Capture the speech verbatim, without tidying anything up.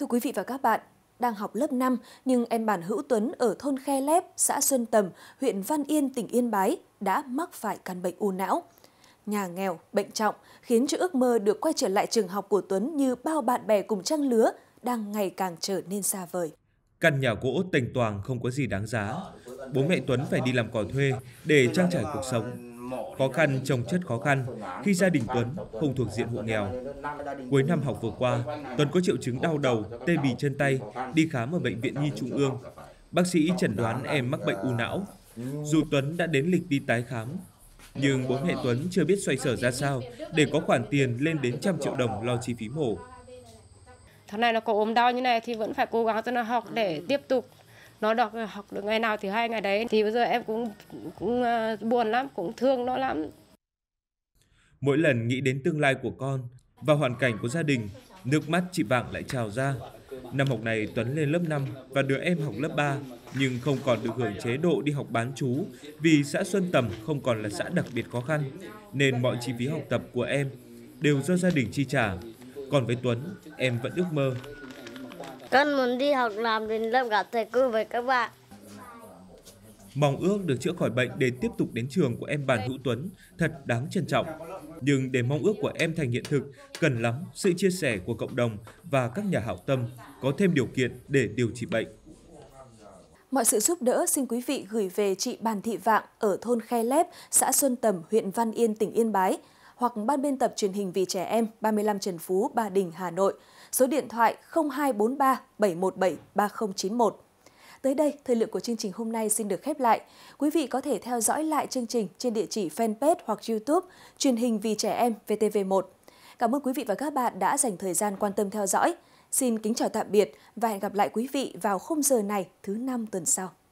quý vị và các bạn, đang học lớp năm nhưng em Bàn Hữu Tuấn ở thôn Khe Lép, xã Xuân Tầm, huyện Văn Yên, tỉnh Yên Bái đã mắc phải căn bệnh u não. Nhà nghèo, bệnh trọng khiến cho ước mơ được quay trở lại trường học của Tuấn như bao bạn bè cùng trang lứa đang ngày càng trở nên xa vời. Căn nhà gỗ tênh toàng không có gì đáng giá. Bố mẹ Tuấn phải đi làm cò thuê để trang trải cuộc sống. Khó khăn chồng chất khó khăn khi gia đình Tuấn không thuộc diện hộ nghèo. Cuối năm học vừa qua, Tuấn có triệu chứng đau đầu, tê bì chân tay, đi khám ở Bệnh viện Nhi Trung ương. Bác sĩ chẩn đoán em mắc bệnh u não. Dù Tuấn đã đến lịch đi tái khám, nhưng bố mẹ Tuấn chưa biết xoay sở ra sao để có khoản tiền lên đến trăm triệu đồng lo chi phí mổ. Thằng này nó có ốm đau như này thì vẫn phải cố gắng cho nó học để tiếp tục. Nó đọc học được ngày nào thì hai ngày đấy. Thì bây giờ em cũng, cũng buồn lắm, cũng thương nó lắm. Mỗi lần nghĩ đến tương lai của con và hoàn cảnh của gia đình, nước mắt chị Vạng lại trào ra. Năm học này Tuấn lên lớp năm và đứa em học lớp ba, nhưng không còn được hưởng chế độ đi học bán trú vì xã Xuân Tầm không còn là xã đặc biệt khó khăn, nên mọi chi phí học tập của em đều do gia đình chi trả. Còn với Tuấn, em vẫn ước mơ. Con muốn đi học làm đến lớp gặp thầy cô với các bạn. Mong ước được chữa khỏi bệnh để tiếp tục đến trường của em Bàn Hữu Tuấn thật đáng trân trọng. Nhưng để mong ước của em thành hiện thực, cần lắm sự chia sẻ của cộng đồng và các nhà hảo tâm có thêm điều kiện để điều trị bệnh. Mọi sự giúp đỡ xin quý vị gửi về chị Bàn Thị Vạng ở thôn Khe Lép, xã Xuân Tầm, huyện Văn Yên, tỉnh Yên Bái, hoặc ban biên tập truyền hình Vì Trẻ Em ba mươi lăm Trần Phú, Ba Đình, Hà Nội, số điện thoại không hai bốn ba bảy một bảy ba không chín một. Tới đây, thời lượng của chương trình hôm nay xin được khép lại. Quý vị có thể theo dõi lại chương trình trên địa chỉ fanpage hoặc YouTube truyền hình Vì Trẻ Em vê tê vê một. Cảm ơn quý vị và các bạn đã dành thời gian quan tâm theo dõi. Xin kính chào tạm biệt và hẹn gặp lại quý vị vào khung giờ này thứ năm tuần sau.